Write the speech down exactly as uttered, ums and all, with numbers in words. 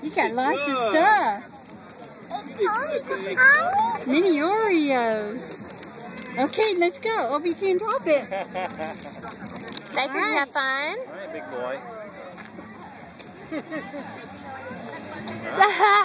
You got lots of stuff. Mini Oreos. Okay, let's go. Obi, you can drop it. Thank you. Have fun. All right, big boy.